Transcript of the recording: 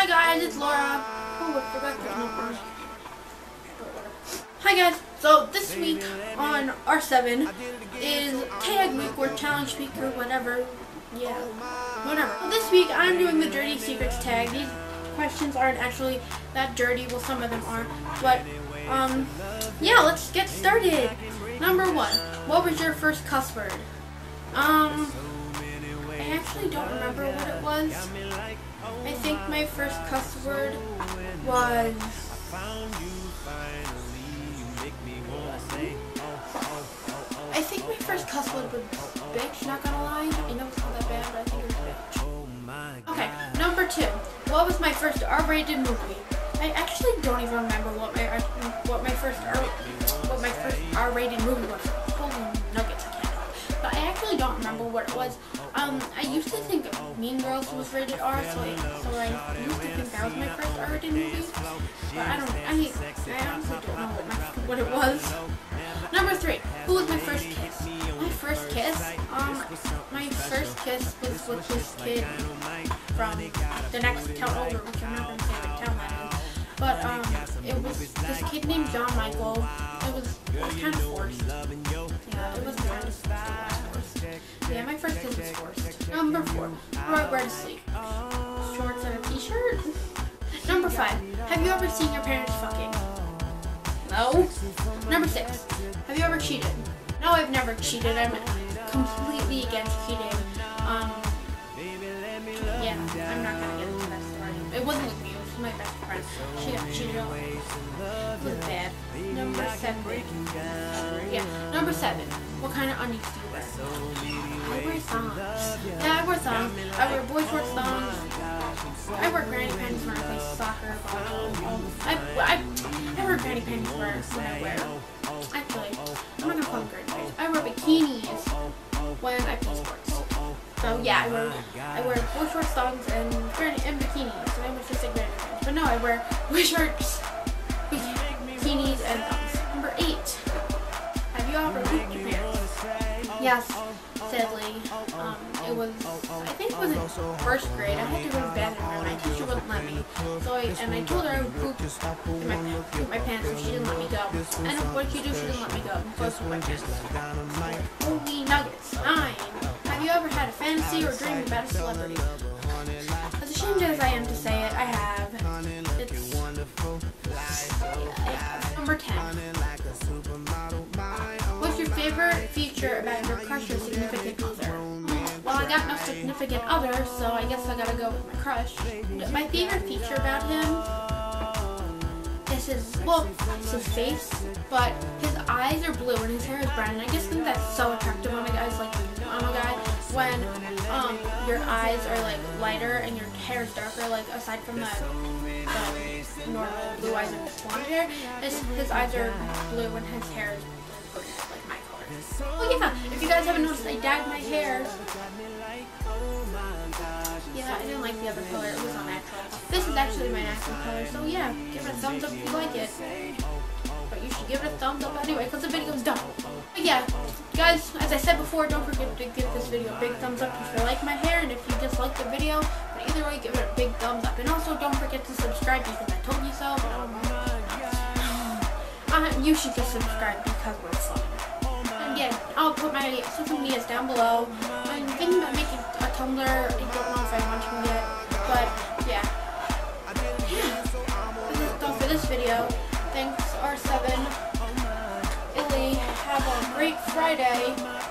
Hi guys, it's Laura. Oh, I forgot there's no R. Hi guys, so this week on R7 is tag week or challenge week or whatever. Yeah, whatever. So this week I'm doing the dirty secrets tag. These questions aren't actually that dirty, well some of them are, but yeah, let's get started. Number 1, what was your first cuss word? I actually don't remember what it was. I think my first cuss word was bitch, not gonna lie. I know it's not that bad, but I think it was bitch. Okay, number 2. What was my first R-rated movie? I actually don't even remember what my first R-rated movie was. Holy nuggets, I can't. But I actually don't remember what it was. I used to think Mean Girls was rated R, so I used to think that was my first R-rated movie. But I honestly don't know what it was. Number 3. Who was my first kiss? My first kiss? My first kiss was with this kid from the next town over, which I'm not going to say what town that is. But, it was this kid named John Michael. It was kind of forced. Yeah, it was kind of forced. Yeah, my first kiss was forced. Number 4. Where I wear to sleep? Shorts and a t-shirt? Number 5. Have you ever seen your parents fucking? No. Number 6. Have you ever cheated? No, I've never cheated. I'm completely against cheating. Yeah, I'm not gonna get into that story. It wasn't with me, it was with my best friend. She got cheated on. It was bad. Number 7. Yeah, number 7. What kind of undies do you wear? I wear thongs. Yeah, I wear thongs. I wear boy short thongs. I wear granny panties when I play soccer, volleyball. I wear granny panties when I wear. Actually, I'm not gonna call them granny panties. I wear bikinis when I play sports. So yeah, I wear boy short thongs and bikinis. So I almost just said granny panties, but no, I wear boy shorts, bikinis, and thongs. Number 8. Have you ever pooped your pants? Yes. Sadly, it was, I think it was in 1st grade. I had to go to the bathroom and my teacher wouldn't let me. So I told her I would poop in my pants if she didn't let me go. And what did she do? She didn't let me go. So I pooped my pants. Holy nuggets. 9. Have you ever had a fantasy or dream about a celebrity? As ashamed as I am to say it, I have. Number 10. What's your favorite feature about your crush or significant other? Well, I got no significant other, so I guess I gotta go with my crush. My favorite feature about him is his face, but his eyes are blue and his hair is brown. And I just think that's so attractive on a guy. When your eyes are like lighter and your hair is darker, like aside from the normal blue eyes and blonde hair, his eyes are blue and his hair is green, like my color. Well, yeah, if you guys haven't noticed, I dyed my hair. Yeah, I didn't like the other color, it was unnatural. This is actually my natural color, so yeah, give it a thumbs up if you like it. But you should give it a thumbs up anyway, because the video's done. But yeah, guys, as I said before, don't forget to give this video a big thumbs up if you like my hair, and if you dislike the video. But either way, give it a big thumbs up. And also, don't forget to subscribe because I told you so. You should just subscribe because we're fun. And yeah, I'll put my social medias down below. I'm thinking about making a Tumblr. I don't know if I want to yet, but yeah. This is all for this video. Thanks, R7. Illy, have a great Friday.